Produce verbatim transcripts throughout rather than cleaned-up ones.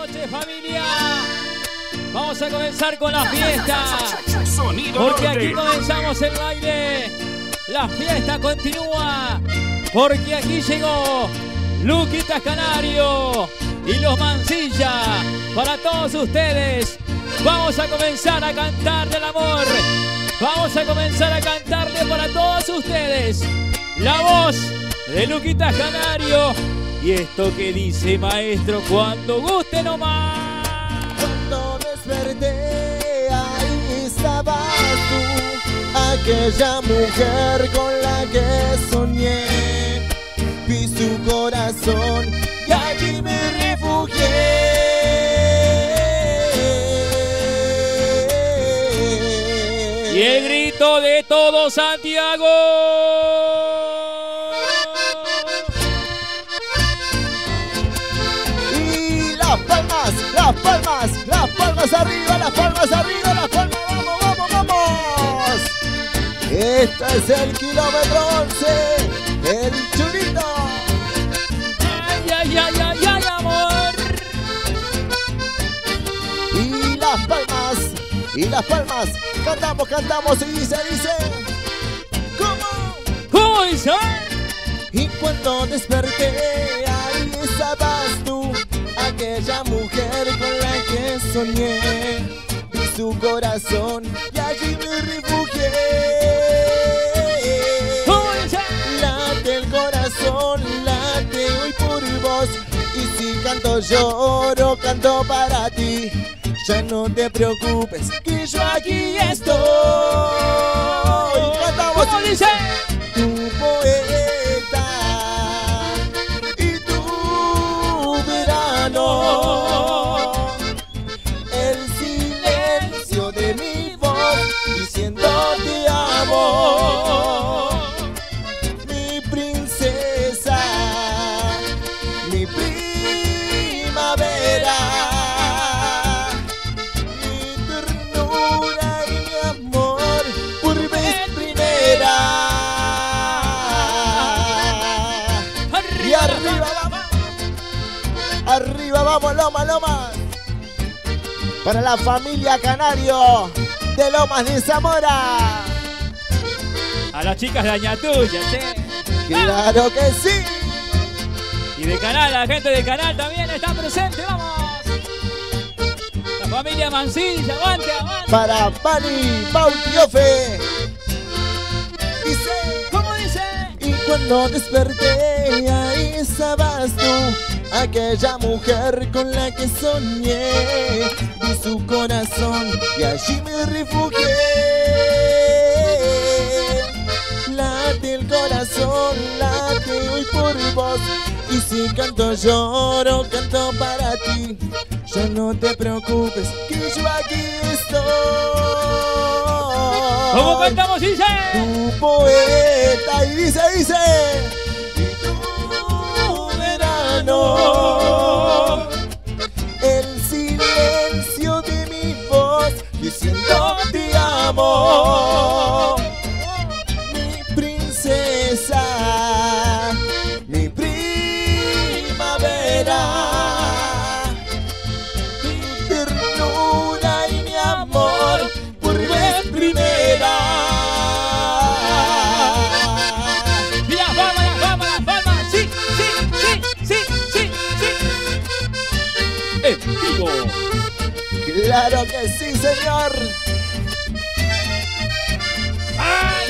noches, familia. Vamos a comenzar con la fiesta. Porque aquí comenzamos el baile. La fiesta continúa. Porque aquí llegó Luquitas Canario y los Mancilla. Para todos ustedes. Vamos a comenzar a cantar del amor. Vamos a comenzar a cantarle para todos ustedes. La voz de Luquitas Canario. Y esto que dice, maestro, cuando guste nomás. Cuando desperté, ahí estabas tú, aquella mujer con la que soñé. Vi su corazón y allí me refugié. Y el grito de todo Santiago. Las palmas, las palmas, las palmas arriba, las palmas arriba, las palmas, vamos, vamos, vamos. Este es el kilómetro once, el chulito. Ay, ay, ay, ay, ay, amor. Y las palmas, y las palmas, cantamos, cantamos y dice, dice. ¿Cómo? ¿Cómo dice? Y cuando desperté, ahí estabas tú, aquella mujer con la que soñé. Vi su corazón y allí me refugié. Late el corazón, late hoy por vos. Y si canto lloro, canto para ti. Ya no te preocupes, que yo aquí estoy. Cantamos. ¿Cómo dice? Tu poeta y tu verano, el silencio de mi voz diciendo te amo, mi princesa, mi primavera, mi ternura y mi amor por vez primera. Y arriba vamos, arriba vamos, Loma, Loma. Para la familia Canario de Lomas de Zamora. A las chicas de Añatuya, che. Claro que sí. Y de Canal, la gente de Canal también está presente, vamos. La familia Mancilla, aguante, aguante. Para Pani, Bautiofe. Dice, ¿cómo dice? y cuando desperté, ahí estabas tú, aquella mujer con la que soñé. Vi su corazón y allí me refugié. Late el corazón, late hoy por vos. Y si canto lloro, canto para ti. Ya no te preocupes, que yo aquí estoy. ¿Cómo cantamos, dice? Tu poeta y dice, dice. Y tu verano, el silencio de mi voz diciendo te amo, mi princesa, mi primavera, mi ternura y mi amor por vez primera. Y las palmas, las palmas, las palmas. Sí, sí, sí, sí, sí, sí. En vivo. Claro que sí, señor. ¡Ay!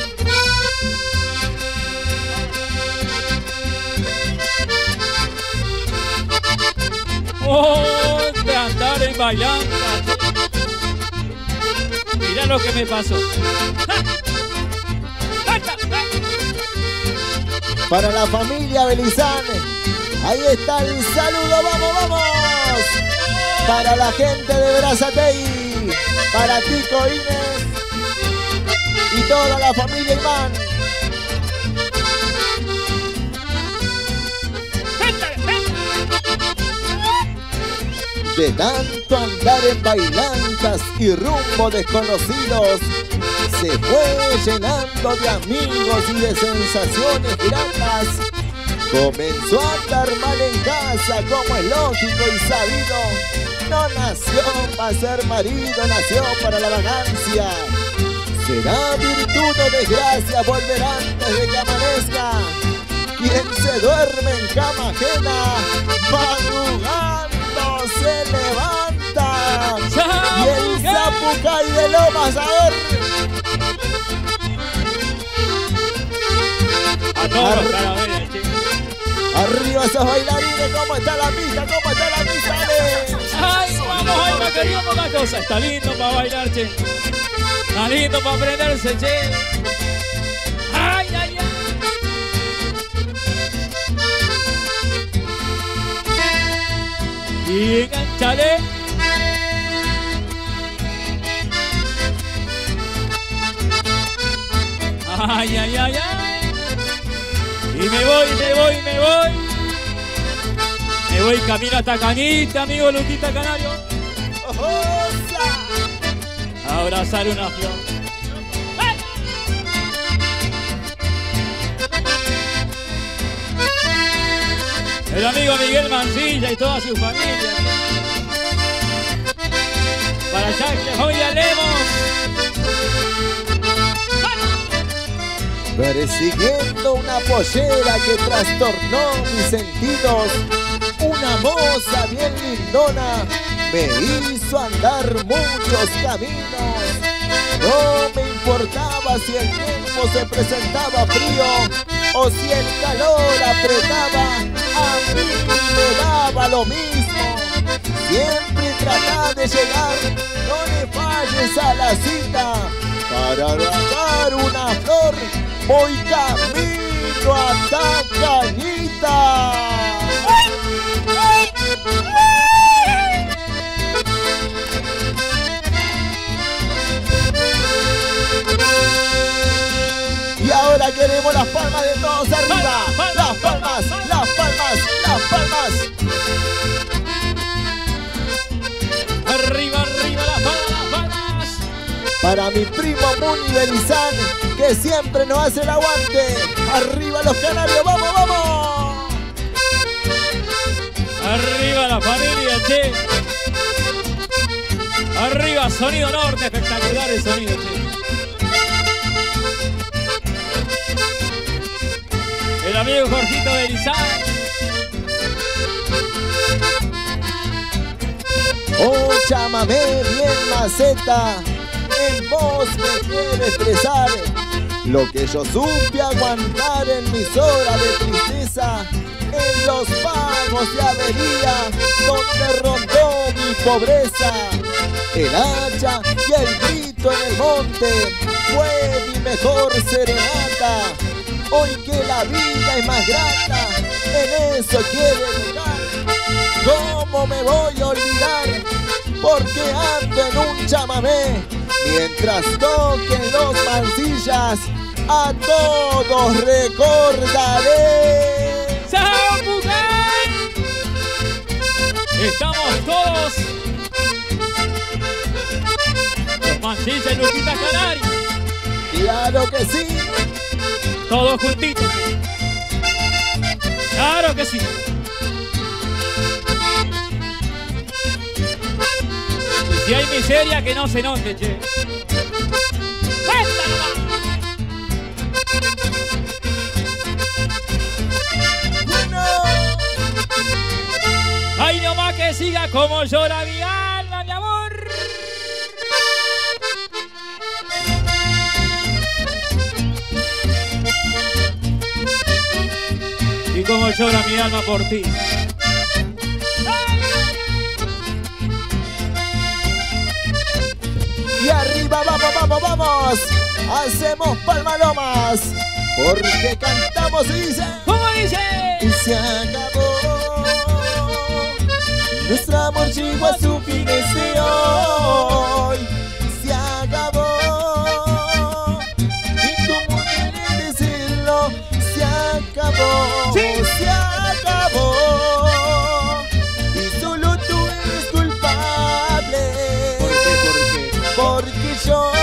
¡Oh! De andar en bailando. Mira lo que me pasó. Para la familia Belizán, ahí está el saludo, vamos, vamos. Para la gente de Brazatei, para Tico, Inés y toda la familia Imán. De tanto andar en bailantas y rumbo desconocidos, se fue llenando de amigos y de sensaciones gratas. Comenzó a andar mal en casa, como es lógico y sabido. No nació para ser marido, nació para la vagancia. Será virtud o desgracia volver antes de que amanezca. Quien se duerme en cama ajena, madrugando se levanta. Y el Zapucay de Lomas, a ver. A todos los carabeles, chicos. Arriba esos bailarines, ¿cómo está la pista? ¿Cómo está la pista? Ale? Ay, vamos, ay, me quería una cosa. Está lindo para bailar, che. Está lindo para prenderse, che. Ay, ay, ay. Y enganchale. Ay, ay, ay, ay. Y me voy, me voy, me voy. Me voy camino hasta Cañita, amigo Luquita Canario. A abrazar una flor. El amigo Miguel Mancilla y toda su familia. Para allá que familia Lemos. Persiguiendo una pollera que trastornó mis sentidos, una moza bien lindona me hizo andar muchos caminos. No me importaba si el tiempo se presentaba frío o si el calor apretaba, a mí me daba lo mismo. Siempre tratá de llegar, no le falles a la cita. Para agarrar una flor voy camino hasta Cañita. Y ahora queremos las palmas de todos arriba. Las palmas, las palmas, las palmas. Arriba, arriba, las palmas, las palmas. Para mi primo Muni Belizán, que siempre nos hace el aguante. Arriba los canarios, vamos, vamos. Arriba la familia, che. Arriba Sonido Norte, espectacular el sonido, che. El amigo Jorgito Belizán. Oh, chamamé bien maceta, en vos me quiero expresar lo que yo supe aguantar en mis horas de tristeza, en los pagos de avería donde rondó mi pobreza. El hacha y el grito en el monte fue mi mejor serenata. Hoy que la vida es más grata, en eso quiero llegar. ¿Cómo me voy a olvidar? Porque ando en un chamamé, mientras toquen los mancillas, a todos recordaré. ¡Zapucay! Estamos todos. Los Mancilla y Luquita Canario. Claro que sí. Todos juntitos. Claro que sí. Y si hay miseria, que no se note, che. ¡Ay, no más que siga como llora mi alma, mi amor! Y como llora mi alma por ti. Y arriba, vamos, vamos, vamos. Hacemos palmalomas, porque cantamos y dice. ¿Cómo dice? Y se acabó. Nuestro amor llegó a su fin de hoy. Se acabó. Y como quieres decirlo, se acabó. Sí. Se acabó. Y solo tú eres culpable. ¿Por qué? ¿Por qué? Porque yo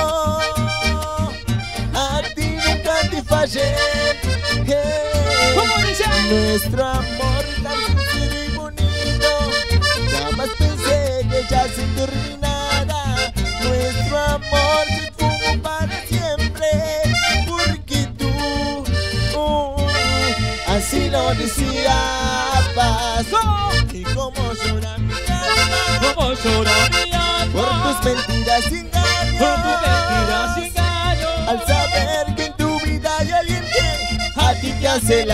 a ti nunca te fallé. ¿Cómo dice? nuestro amor tan sincero y bonito. Jamás pensé que ya se terminara. Nuestro amor se esfumó para siempre. Porque tú, uh, así lo deseabas. Y como llora mi alma, como llora mi alma, por tus mentiras y engaños, por tus mentiras y engaños, al saber que en tu vida hay alguien que a ti te hace el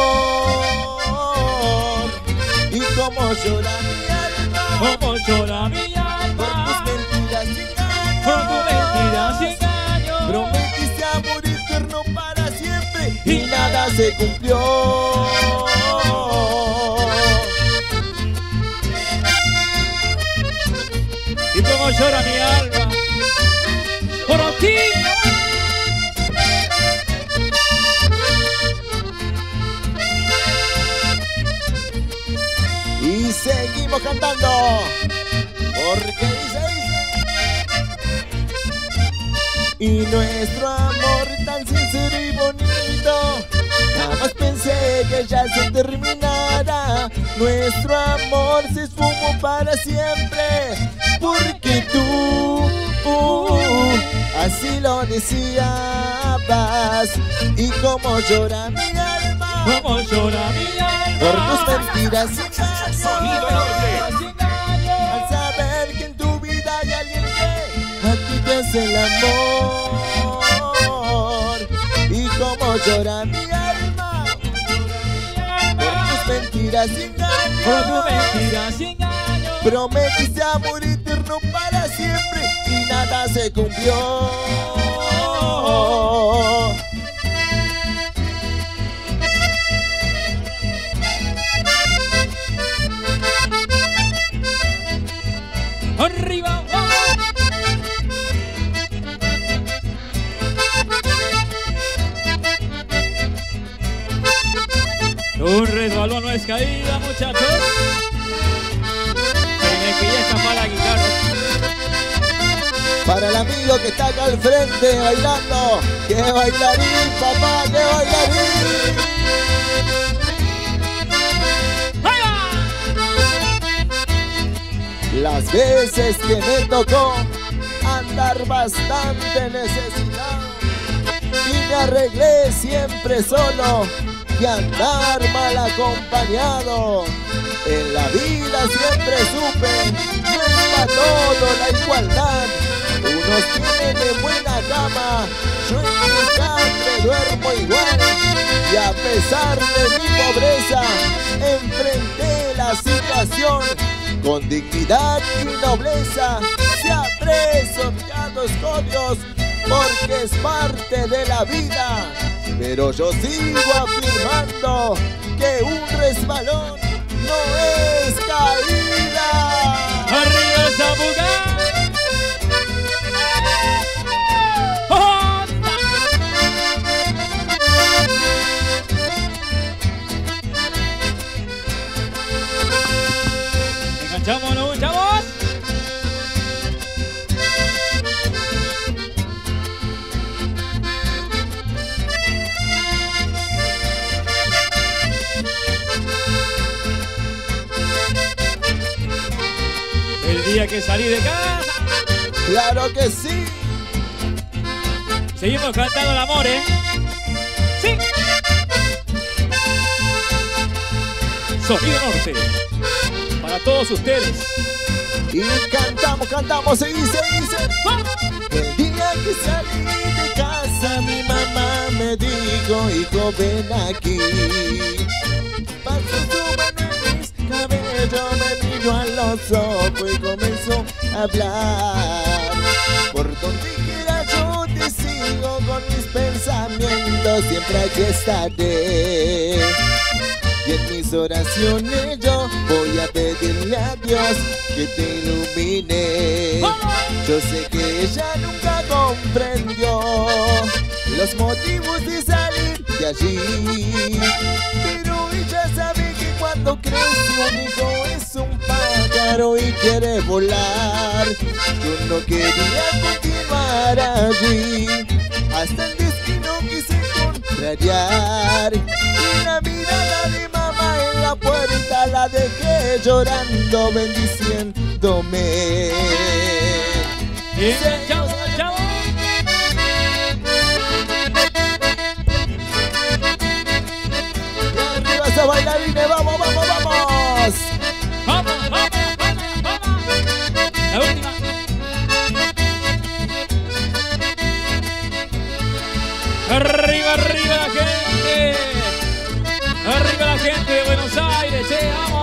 amor. Y como llora mi alma, como llora mi alma, por tus mentiras y engaños, por tus mentiras y engaños, prometiste amor eterno para siempre y nada se cumplió. Y como llora mi alma por ti. Y seguimos cantando, porque dice, dice. Y nuestro amor tan sincero y bonito, jamás pensé que ya se terminara. Nuestro amor se esfumó para siempre, porque tú, uh, así lo deseabas. Y como llora mi alma, como llora mi alma, por tus mentiras y Sonido Norte. al saber que en tu vida hay alguien que a ti te hace el amor. Y como llora mi alma, por tus mentiras y engaños, por tus mentiras y engaños, prometiste amor eterno para siempre y nada se cumplió. arriba, un resbalón no es caída, muchachos. Se me pilla esta mala guitarra. Para el amigo que está acá al frente bailando, que bailarín, papá, que bailarín. Las veces que me tocó andar bastante necesitado y me arreglé siempre solo y andar mal acompañado. En la vida siempre supe, no es para todo la igualdad. Unos tienen de buena cama, yo en mi catre duermo igual. Y a pesar de mi pobreza, enfrenté la situación con dignidad y nobleza. Sea preso, piados codios, porque es parte de la vida. Pero yo sigo afirmando que un resbalón no es caída. ¡Arriba el Zapucay! ¡Enganchámonos, chavos! El día que salí de casa. ¡Claro que sí! Seguimos cantando el amor, ¿eh? ¡Sí! Sonido Norte. Para todos ustedes. Y cantamos, cantamos, se dice, dice. El día que salí de casa mi mamá me dijo, hijo, ven aquí. Pasó su mano en mis cabellos, me miró a los ojos y comenzó a hablar. Por donde quiera yo te sigo con mis pensamientos, siempre aquí estaré. Y en mis oraciones yo voy a pedirle a Dios que te ilumine. Yo sé que ella nunca comprendió los motivos de salir de allí, pero ella sabe que cuando crece un hijo es un pájaro y quiere volar. Yo no quería continuar allí, hasta el destino quise con extrañar. Una mirada de mamá en la puerta la dejé llorando, bendiciéndome. Bien, chao, chao. Y arriba esos bailarines, vamos, vamos, vamos. Vamos, vamos, vamos, vamos. La última. Arriba, arriba la gente. Arriba la gente de Buenos Aires, che, vamos.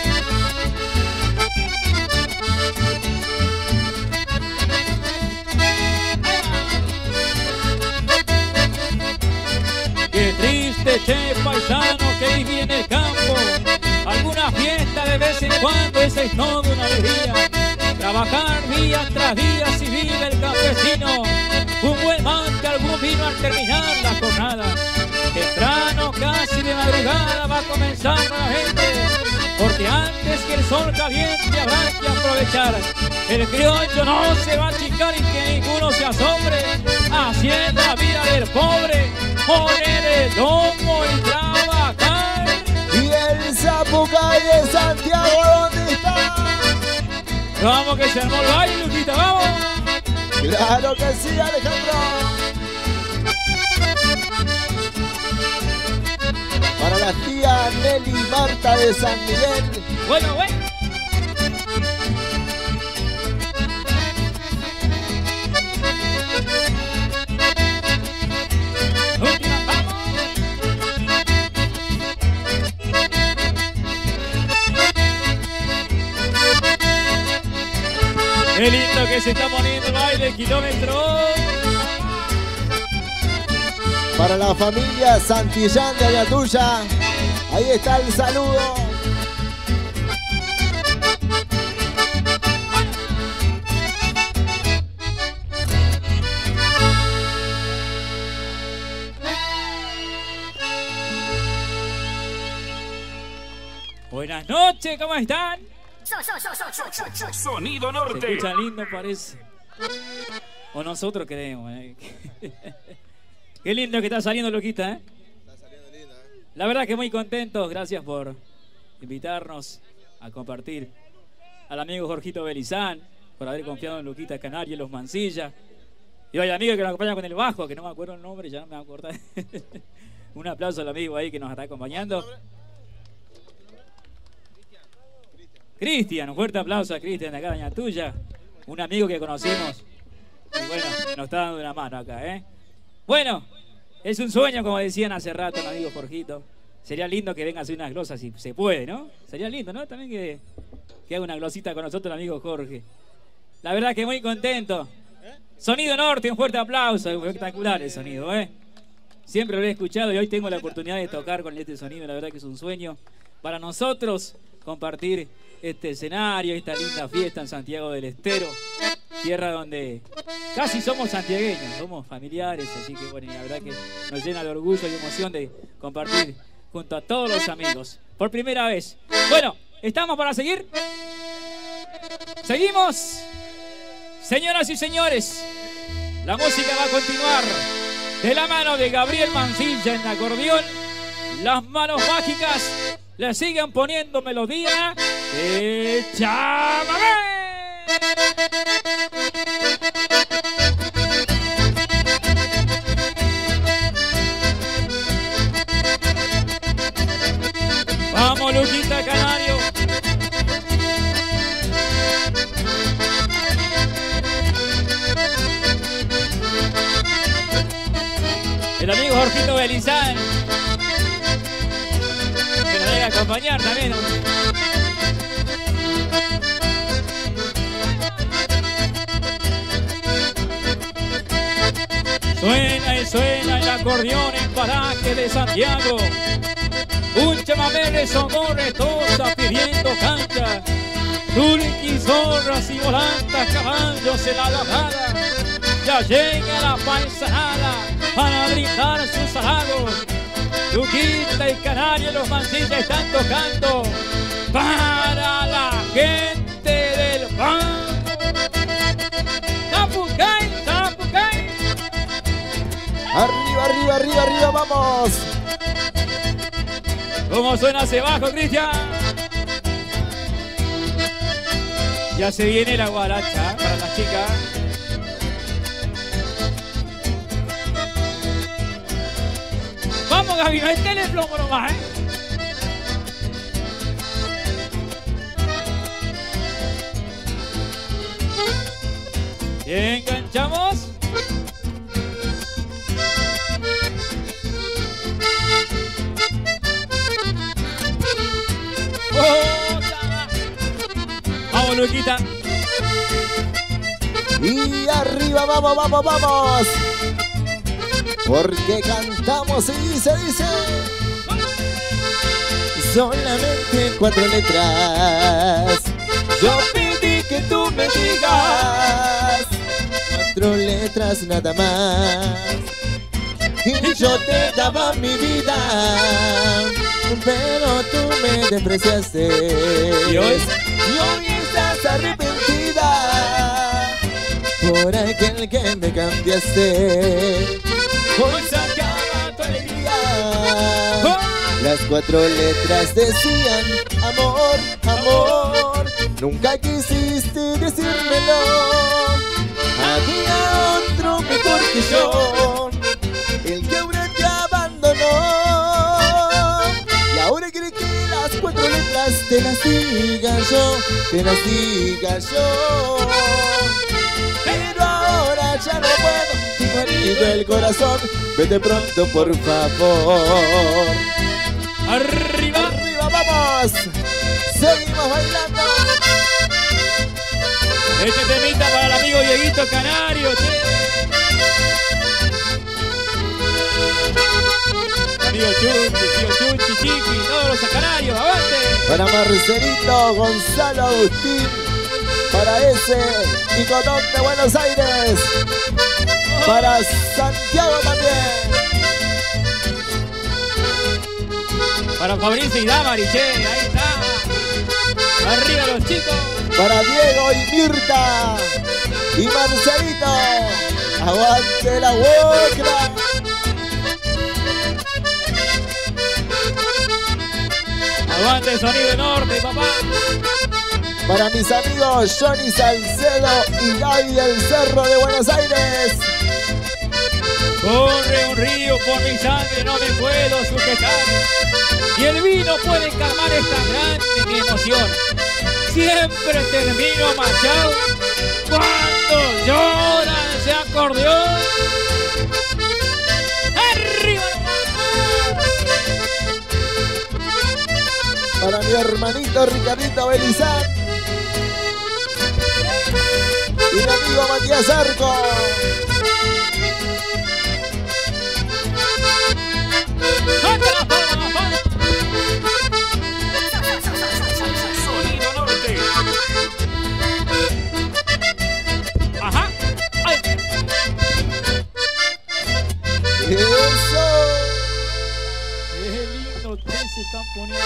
Qué triste, che, paisano, que viví en el campo. Alguna fiesta de vez en cuando, esa es toda una alegría. Trabajar día tras día si vive el campesino. Un buen mate, algún vino al terminar la jornada. Temprano, casi de madrugada, va comenzando la gente. Porque antes que el sol caliente habrá que aprovechar. El criollo no se va a achicar y que ninguno se asombre. Haciendo la vida del pobre, poner el lomo y trabajar. Y el Zapucay de Santiago, ¿dónde está? Vamos que se armó el baile, Luquita, vamos. Claro que sí, Alejandro. Para la tía Nelly Marta de San Miguel. Bueno, bueno. Última, vamos. Qué lindo que se está poniendo el baile, kilómetro. Para la familia Santillán de Ayatuya, ahí está el saludo. Buenas noches, ¿cómo están? Sonido Norte. Se escucha lindo, parece. O nosotros queremos, ¿eh? Qué lindo que está saliendo, Luquita, ¿eh? Está saliendo lindo, ¿eh? La verdad que muy contentos. Gracias por invitarnos a compartir. Al amigo Jorgito Belizán, por haber confiado en Luquita Canario y los Mancilla. Y al amigo que nos acompaña con el bajo, que no me acuerdo el nombre, ya no me voy a acordar. Un aplauso al amigo ahí que nos está acompañando. Cristian, un fuerte aplauso a Cristian de acá de Ayatuya. Un amigo que conocimos. Y bueno, nos está dando una mano acá, ¿eh? Bueno, es un sueño, como decían hace rato, el amigo Jorgito. Sería lindo que venga a hacer unas glosas si se puede, ¿no? Sería lindo, ¿no? También que, que haga una glosita con nosotros el amigo Jorge. La verdad que muy contento. Sonido Norte, un fuerte aplauso. Espectacular el sonido, ¿eh? Siempre lo he escuchado y hoy tengo la oportunidad de tocar con este sonido. La verdad que es un sueño para nosotros compartir este escenario, esta linda fiesta en Santiago del Estero, tierra donde casi somos santiagueños, somos familiares, así que bueno, la verdad que nos llena de orgullo y emoción de compartir junto a todos los amigos, por primera vez. Bueno, ¿estamos para seguir? ¿Seguimos? Señoras y señores, la música va a continuar de la mano de Gabriel Mancilla en acordeón, las manos mágicas le siguen poniendo melodía de chamamé. Vamos, Luquita Canario. El amigo Jorgito Belizán, que nos debe acompañar también, ¿no? Suena y suena el acordeón en paraje de Santiago. Un chamamé de Sonora tosa pidiendo cancha. Tuliqui, zorras y volantas, caballos en la bajada. Ya llega la paisanada para brindar sus halagos. Luquita y Canario, los Mancilla están tocando para la gente del pan. Zapucay, Zapucay. Arriba, arriba. Arriba, arriba, arriba, vamos. ¿Cómo suena hacia abajo, Cristian? Ya se viene la guaracha para las chicas. Vamos, Gaby, metele el plomo nomás, ¿eh? Y enganchamos. Oh, vamos, Luquita. Y arriba, vamos, vamos, vamos. Porque cantamos y se dice solamente cuatro letras. Yo pedí que tú me digas cuatro letras nada más. Y yo te daba mi vida, pero tú me despreciaste. ¿Y hoy? Y hoy estás arrepentida por aquel que me cambiaste. Hoy se acaba tu alegría. Las cuatro letras decían amor, amor. Nunca quisiste decírmelo. Había otro mejor que yo, el que ahora te abandonó. Y ahora quiere que las cuatro letras te las diga yo, te las diga yo. Pero ahora ya no puedo, tengo herido el corazón. Vete pronto, por favor. Arriba, arriba, vamos. Seguimos bailando. Este temita para el amigo Dieguito Canario, che. Amigo Chunchi, tío Chunchi, Chiqui, todos los canarios, avante. Para Marcelito, Gonzalo, Agustín, para ese Nicotón de Buenos Aires, para Santiago también. Para Fabricio y Damari, che, ahí está. Arriba los chicos. Para Diego y Mirta y Marcelito, aguante la Wocra. Aguante el sonido norte, papá. Para mis amigos Johnny Salcedo y Gaby del Cerro de Buenos Aires. Corre un río por mi sangre, no me puedo sujetar. Y el vino puede calmar esta grande mi emoción. Siempre termino machado cuando llora ese acordeón. ¡Arriba nomás! Para mi hermanito Ricardito Belizán y mi amigo Matías Arco. Sonido norte. Ajá. Ay. Eso. Qué lindo que se están poniendo.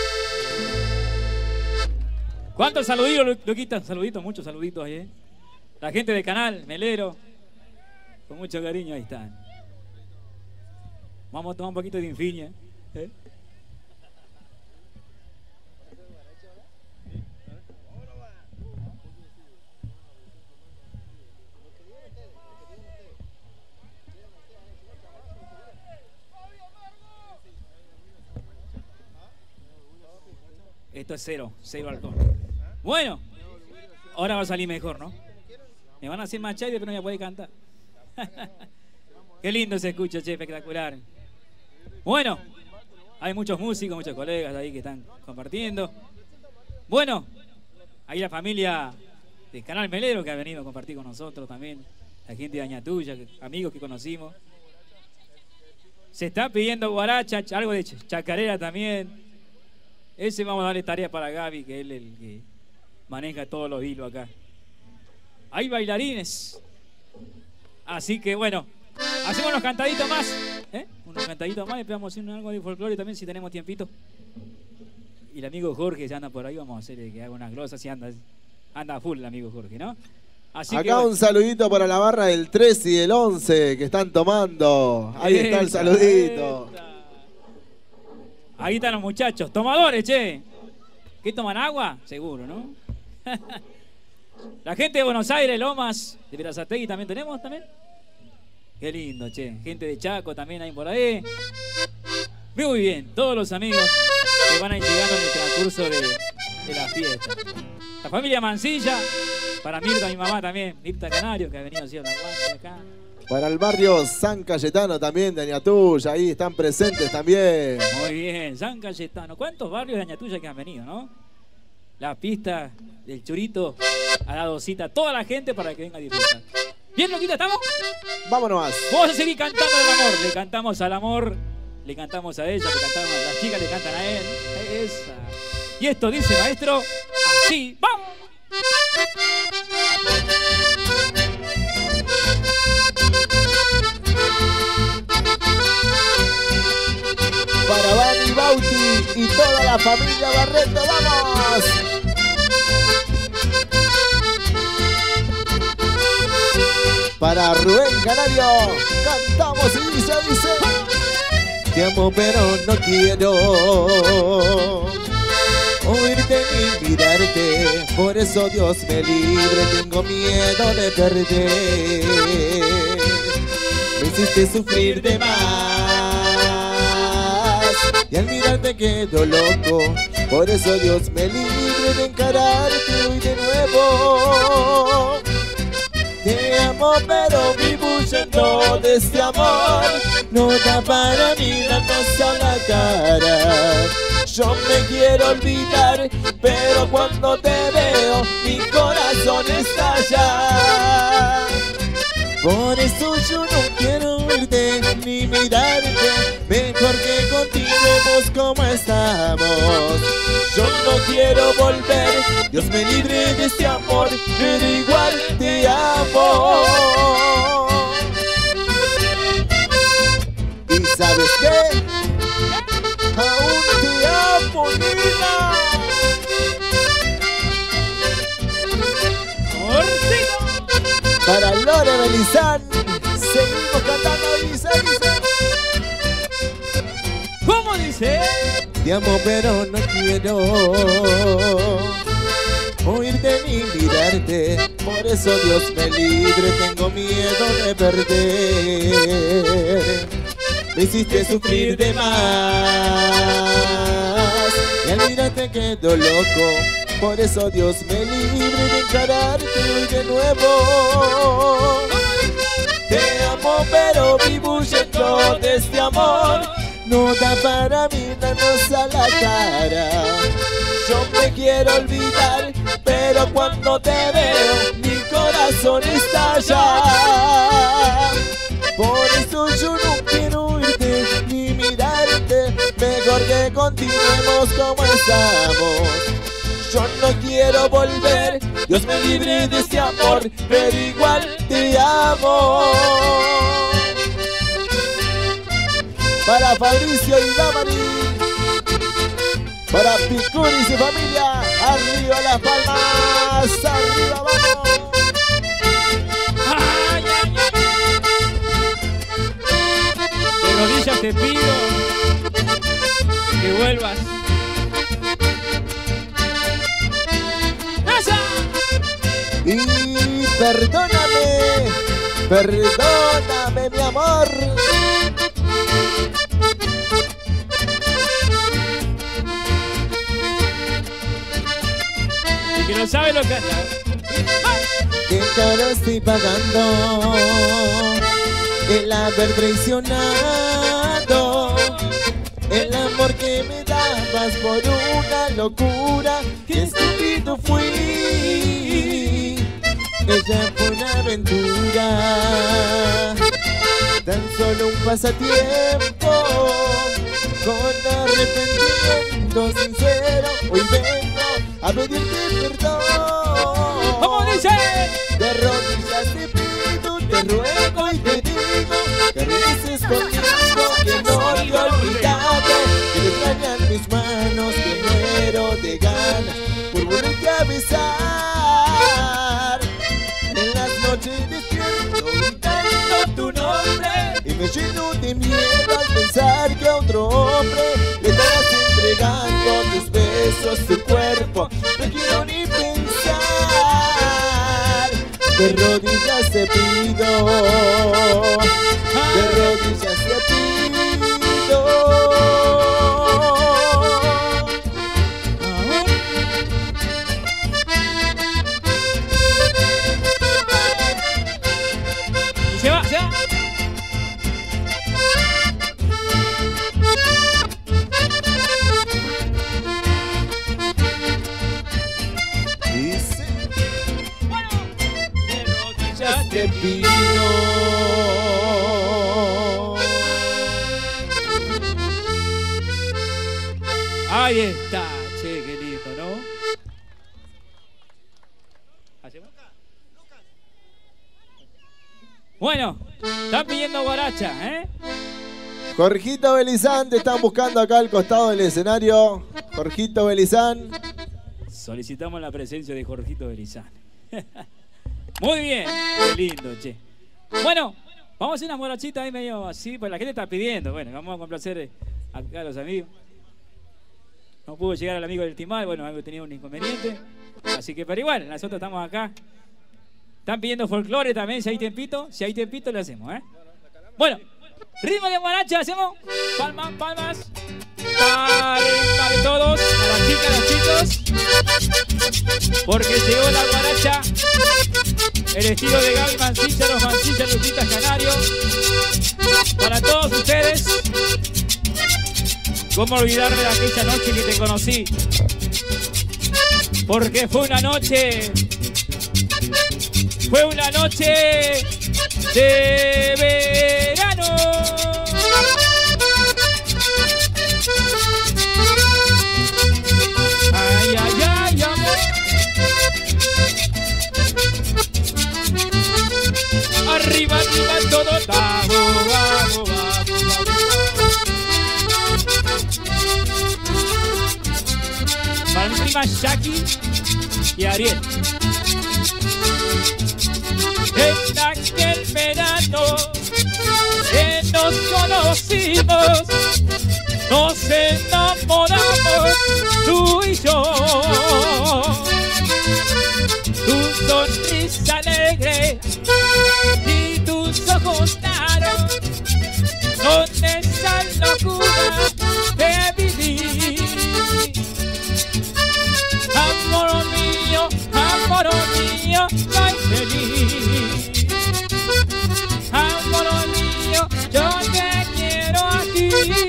¿Cuántos saluditos, Lu- Luquita? Saluditos, muchos saluditos ahí, ¿eh? La gente del canal, Melero. Con mucho cariño, ahí están. Vamos a tomar un poquito de infinia, ¿eh? Esto es cero, cero alcohol. Bueno, ahora va a salir mejor, ¿no? Me van a hacer más chévere, pero no voy a poder cantar. Qué lindo se escucha, che, espectacular. Bueno, hay muchos músicos, muchos colegas ahí que están compartiendo. Bueno, ahí la familia del Canal Melero que ha venido a compartir con nosotros también. La gente de Añatuya, amigos que conocimos. Se está pidiendo guaracha, algo de chacarera también. Ese vamos a darle tarea para Gaby, que él es el que maneja todos los hilos acá. Hay bailarines. Así que bueno, hacemos unos cantaditos más. ¿Eh? Unos cantaditos más y después vamos a hacer algo de folclore también si tenemos tiempito. Y el amigo Jorge, si anda por ahí, vamos a hacerle que haga unas glosas y anda, anda full el amigo Jorge, ¿no? Así Acá que, bueno. un saludito para la barra del trece y el once que están tomando. Ahí está el saludito. Esta. Ahí están los muchachos. Tomadores, che. ¿Qué toman agua? Seguro, ¿no? La gente de Buenos Aires, Lomas, de Berazategui también tenemos también. Qué lindo, che. Gente de Chaco también hay por ahí. Muy bien, todos los amigos que van a ir llegando en el transcurso de, de la fiesta. La familia Mancilla, para Mirta, mi mamá también, Mirta Canario, que ha venido haciendo la guante acá. Para el barrio San Cayetano también, de Añatuya, ahí están presentes también. Muy bien, San Cayetano. ¿Cuántos barrios de Añatuya que han venido, no? La pista del Churito ha dado cita a toda la gente para que venga a disfrutar. ¿Bien, loquita, estamos? Vámonos más. Vamos a seguir cantando al amor. Le cantamos al amor, le cantamos a ella, le cantamos a las chicas, le cantan a él. Esa. Y esto dice, maestro, así, ¡vamos! Para Bani Bauti y toda la familia Barreto, ¡vamos! Para Rubén Canario, cantamos y dice, dice. Te amo pero no quiero oírte ni mirarte, por eso Dios me libre, tengo miedo de perder. Me hiciste sufrir de más y al mirarte quedo loco, por eso Dios me libre de encararte hoy de nuevo. Te amo pero vivo huyendo de este amor, no da para mirarnos a la cara. Yo me quiero olvidar, pero cuando te veo mi corazón estalla. Por eso yo no quiero verte ni mirarte, mejor que continuemos como estamos. Yo no quiero volver, Dios me libre de este amor, pero igual te amo. ¿Y sabes qué? Aún te amo, Nina. Para Lore Belizán, seguimos cantando y dice, dice. ¿Cómo dice? Te amo pero no quiero oírte ni mirarte, por eso Dios me libre, tengo miedo de perder. Me hiciste sufrir de más y al mirarte quedo loco, por eso Dios me libre de encararte hoy de nuevo. Te amo pero vivo huyendo de este amor, no da para mirarnos a la cara. Yo me quiero olvidar, pero cuando te veo mi corazón estalla. Por eso yo no quiero oírte ni mirarte, mejor que continuemos como estamos. Yo no quiero volver, Dios me libre de este amor, pero igual te amo. Para Fabricio y Damari, para Picuri y su familia, arriba las palmas, arriba vamos. Ay, ay, ay. De rodillas te pido que vuelvas. Y perdóname, perdóname mi amor. Y que no sabe lo que anda. Que caro estoy pagando el haber traicionado el amor que me dabas por una locura. Que estúpido fui, ella fue una aventura, tan solo un pasatiempo. Con arrepentimiento sincero hoy vengo a pedirte perdón. ¿Cómo dice? De rodillas te pido, te ruego y te digo que regreses conmigo, que no te olvidate, que te extrañan mis manos, que muero de ganas por volverte a besar. En nombre, le estarás entregando tus besos, tu cuerpo. No quiero ni pensar. De rodillas te pido, de rodillas te pido. Y se va, se va. Dice, Bueno, de rodillas te te pido. Ahí está, che, qué lindo, ¿no? ¿Hacemos? Bueno, están pidiendo guaracha, ¿eh? Jorgito Belizán, te están buscando acá al costado del escenario. Jorgito Belizán. Solicitamos la presencia de Jorgito Belizán. Muy bien, qué lindo, che. Bueno, vamos a hacer unas guarachitas ahí medio así, pues la gente está pidiendo. Bueno, vamos a complacer acá a los amigos. No pudo llegar el amigo del Timal, bueno, algo tenía un inconveniente. Así que, pero igual, nosotros estamos acá. Están pidiendo folclore también, si hay tiempito. Si hay tiempito, lo hacemos, ¿eh? Bueno, ritmo de guaracha, hacemos palmas, palmas. Pare, pare todos, a las chicas, a los chicos. Porque llegó la guaracha. El estilo de Gaby Mancilla, los Mancilla, Luchitas Canarios. Para todos ustedes. ¿Cómo olvidarme de aquella noche que te conocí? Porque fue una noche, fue una noche de verano. Ay, ay, ay, amor. Arriba, arriba, todo, vamos, vamos, vamos, vamos. Para mi prima Jackie y Ariel. En aquel verano que nos conocimos, nos enamoramos tú y yo. Tu sonrisa alegre y tus ojos claros son esa locura de vivir. Amor mío, amor mío, soy feliz. Amor mío, yo te quiero a ti.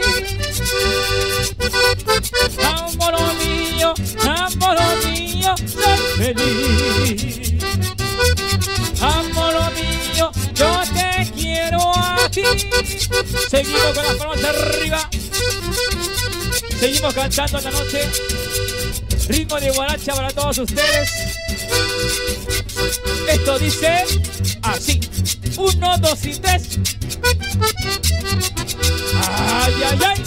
Amor mío, amor mío, soy feliz. Amor mío, yo te quiero a ti. Seguimos con las palmas arriba. Seguimos cantando esta noche. Ritmo de guaracha para todos ustedes. Esto dice así. Uno, dos y tres. Ay, ay, ay.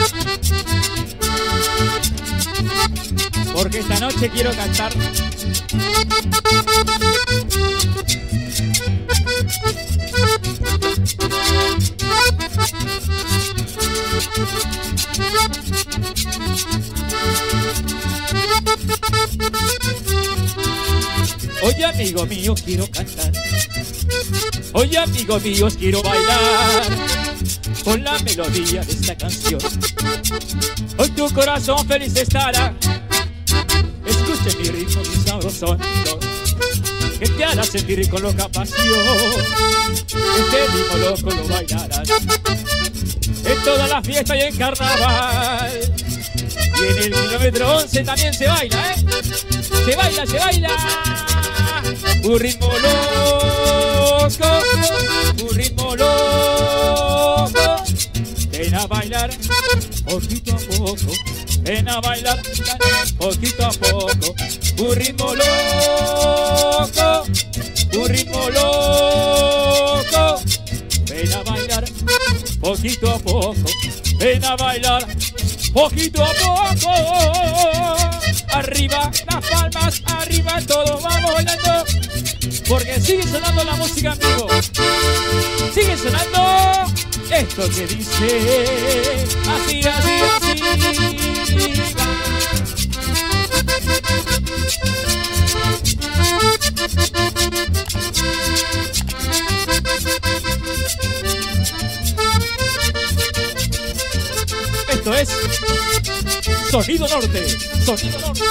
Porque esta noche quiero cantar. Oye, amigo mío, quiero cantar. Oye, amigo mío, quiero bailar con la melodía de esta canción. Hoy tu corazón feliz estará. Escuche mi ritmo, mi sabrosón, que te hará sentir con loca pasión. Este ritmo loco lo bailarás en toda la fiesta y en carnaval. Y en el kilómetro once también se baila, ¿eh? Se baila, se baila. Un ritmo loco, un ritmo loco. Ven a bailar poquito a poco. Ven a bailar poquito a poco. Un ritmo loco, un ritmo loco. Ven a bailar poquito a poco. Ven a bailar poquito a poco. Arriba las palmas, arriba todos vamos bailando. Porque sigue sonando la música en vivo. Sigue sonando Esto que dice así, así, así. Esto es Sonido Norte, Sonido Norte.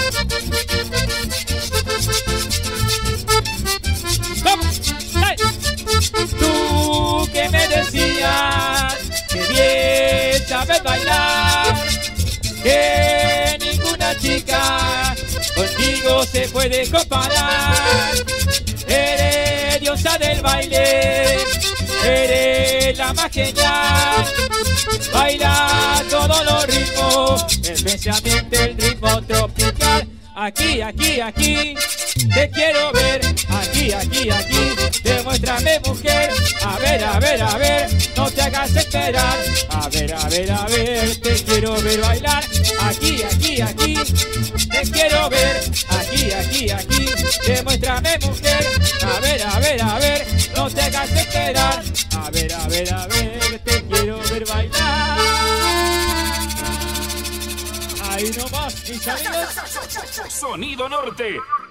¡Vamos! ¡Ay! Tú que me decías que bien sabes bailar, que ninguna chica contigo se puede comparar. Eres diosa del baile, eres la más genial. Baila todos los ritmos, especialmente el ritmo tropical. Aquí, aquí, aquí, te quiero ver. Aquí, aquí, aquí, demuéstrame mujer. A ver, a ver, a ver, no te hagas esperar. A ver, a ver, a ver, te quiero ver bailar. Aquí, aquí, aquí, te quiero ver. Aquí, aquí, aquí, demuéstrame mujer. A ver, a ver, a ver, no te hagas esperar. A ver, a ver, a ver, te quiero ver bailar. Ahí nomás, mis amigos. Sonido Norte.